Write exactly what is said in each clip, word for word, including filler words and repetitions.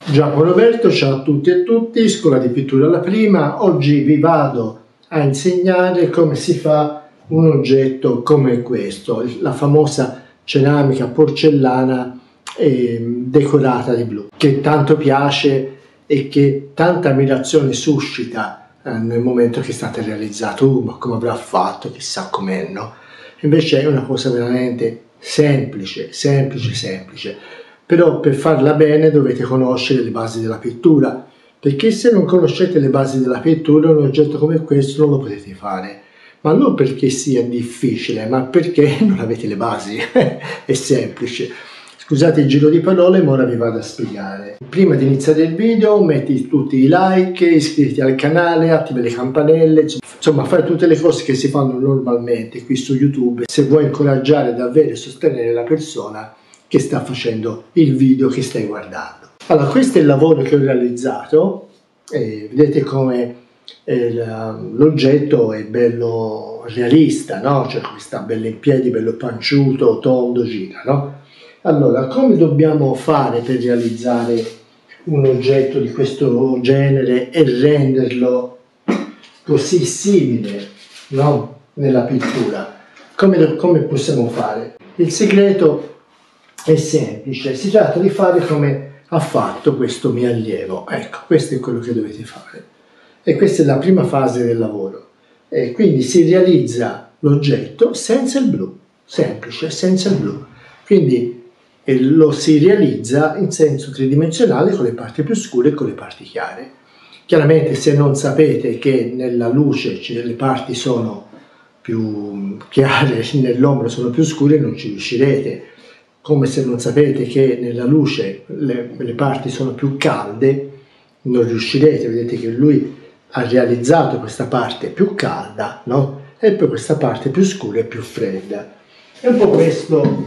Giacomo Roberto, ciao a tutti e tutti, Scuola di Pittura alla Prima. Oggi vi vado a insegnare come si fa un oggetto come questo, la famosa ceramica porcellana eh, decorata di blu, che tanto piace e che tanta ammirazione suscita eh, nel momento che è stata realizzata. Uh, ma come avrà fatto, chissà com'è, no? Invece è una cosa veramente semplice, semplice, semplice. Però per farla bene dovete conoscere le basi della pittura, perché se non conoscete le basi della pittura un oggetto come questo non lo potete fare, ma non perché sia difficile, ma perché non avete le basi. È semplice. Scusate il giro di parole, ma ora vi vado a spiegare. Prima di iniziare il video metti tutti i like, iscriviti al canale, attiva le campanelle, insomma fai tutte le cose che si fanno normalmente qui su YouTube se vuoi incoraggiare davvero e sostenere la persona che sta facendo il video che stai guardando. Allora, questo è il lavoro che ho realizzato, eh, vedete come eh, l'oggetto è bello realista, no? Cioè come sta bello in piedi, bello panciuto, tondo, gira, no? Allora, come dobbiamo fare per realizzare un oggetto di questo genere e renderlo così simile, no? Nella pittura? Come, come possiamo fare? Il segreto è semplice, si tratta di fare come ha fatto questo mio allievo. Ecco, questo è quello che dovete fare. E questa è la prima fase del lavoro. E quindi si realizza l'oggetto senza il blu, semplice, senza il blu. Quindi eh, lo si realizza in senso tridimensionale con le parti più scure e con le parti chiare. Chiaramente se non sapete che nella luce cioè, le parti sono più chiare, nell'ombra sono più scure, non ci riuscirete. Come se non sapete che nella luce le, le parti sono più calde, non riuscirete. Vedete che lui ha realizzato questa parte più calda, no? E poi questa parte più scura e più fredda. È un po' questo,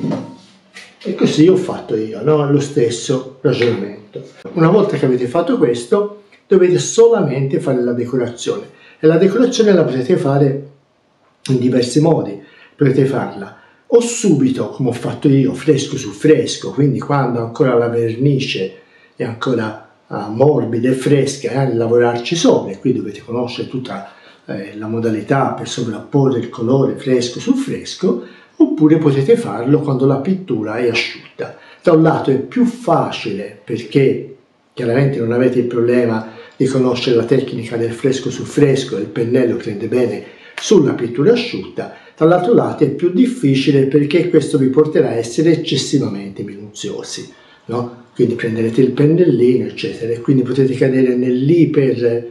e così ho fatto io, no? Lo stesso ragionamento. Una volta che avete fatto questo, dovete solamente fare la decorazione. E la decorazione la potete fare in diversi modi. Potete farla o subito, come ho fatto io, fresco su fresco, quindi quando ancora la vernice è ancora uh, morbida e fresca, eh, lavorarci sopra, e qui dovete conoscere tutta eh, la modalità per sovrapporre il colore fresco su fresco, oppure potete farlo quando la pittura è asciutta. Da un lato è più facile perché chiaramente non avete il problema di conoscere la tecnica del fresco su fresco, il pennello prende bene sulla pittura asciutta. Dall'altro lato è più difficile perché questo vi porterà a essere eccessivamente minuziosi, no? Quindi prenderete il pennellino, eccetera, e quindi potete cadere nell'iper,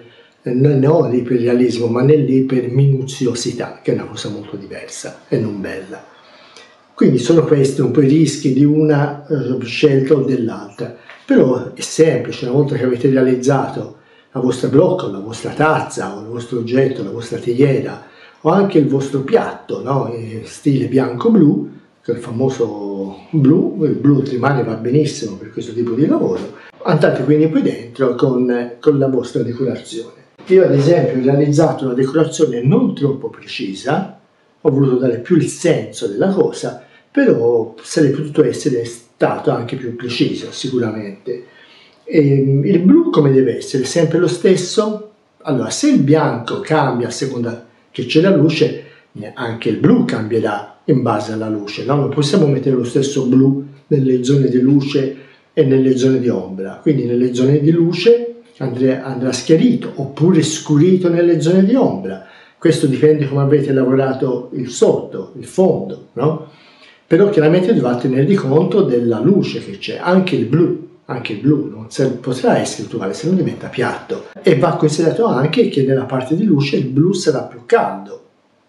non l'iperrealismo, ma nell'iperminuziosità, che è una cosa molto diversa e non bella. Quindi sono questi un po' i rischi di una uh, scelta o dell'altra, però è semplice. Una volta che avete realizzato la vostra brocca, la vostra tazza, o il vostro oggetto, la vostra teiera, o anche il vostro piatto, no? In stile bianco-blu, che è il famoso blu, il blu rimane va benissimo per questo tipo di lavoro, andate quindi poi dentro con, con la vostra decorazione. Io ad esempio ho realizzato una decorazione non troppo precisa, ho voluto dare più il senso della cosa, però sarei potuto essere stato anche più preciso sicuramente. E il blu come deve essere? Sempre lo stesso? Allora, se il bianco cambia a seconda che c'è la luce, anche il blu cambierà in base alla luce, no? Non possiamo mettere lo stesso blu nelle zone di luce e nelle zone di ombra, quindi nelle zone di luce andrà, andrà schiarito oppure scurito nelle zone di ombra. Questo dipende come avete lavorato il sotto, il fondo, no? Però chiaramente dovete tenere conto della luce che c'è, anche il blu. Anche il blu non potrà essere uguale, se non diventa piatto. E va considerato anche che nella parte di luce il blu sarà più caldo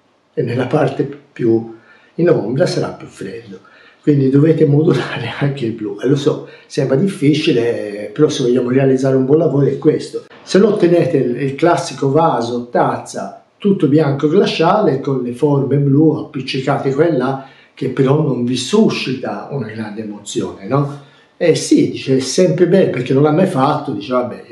e nella parte più in ombra sarà più freddo. Quindi dovete modulare anche il blu. E lo so, sembra difficile, però se vogliamo realizzare un buon lavoro è questo. Se no tenete il classico vaso, tazza, tutto bianco glaciale con le forme blu appiccicate qua e là, che però non vi suscita una grande emozione, no? Eh sì, dice, è sempre bello perché non l'ha mai fatto, dice vabbè,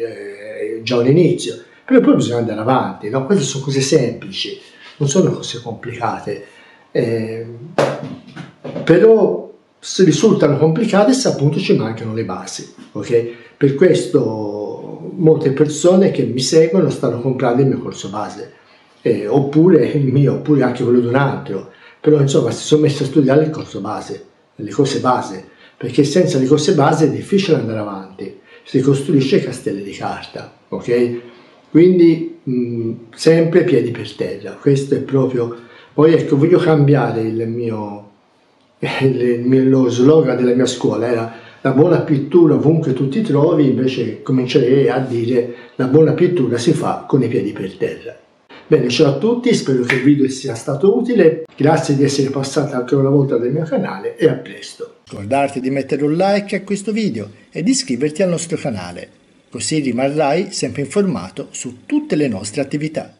è già un inizio, però poi bisogna andare avanti, no? Queste sono cose semplici, non sono cose complicate, eh, però risultano complicate se appunto ci mancano le basi, ok? Per questo molte persone che mi seguono stanno comprando il mio corso base, eh, oppure il mio, oppure anche quello di un altro, però insomma si sono messi a studiare il corso base, le cose base, perché senza le cose base è difficile andare avanti, si costruisce castelli di carta, ok? Quindi mh, sempre piedi per terra, questo è proprio. Poi ecco, voglio cambiare il mio, il mio lo slogan della mia scuola, era la buona pittura ovunque tu ti trovi, invece comincerei a dire la buona pittura si fa con i piedi per terra. Bene, ciao a tutti, spero che il video sia stato utile, grazie di essere passati ancora una volta dal mio canale e a presto. Ricordarti di mettere un like a questo video e di iscriverti al nostro canale, così rimarrai sempre informato su tutte le nostre attività.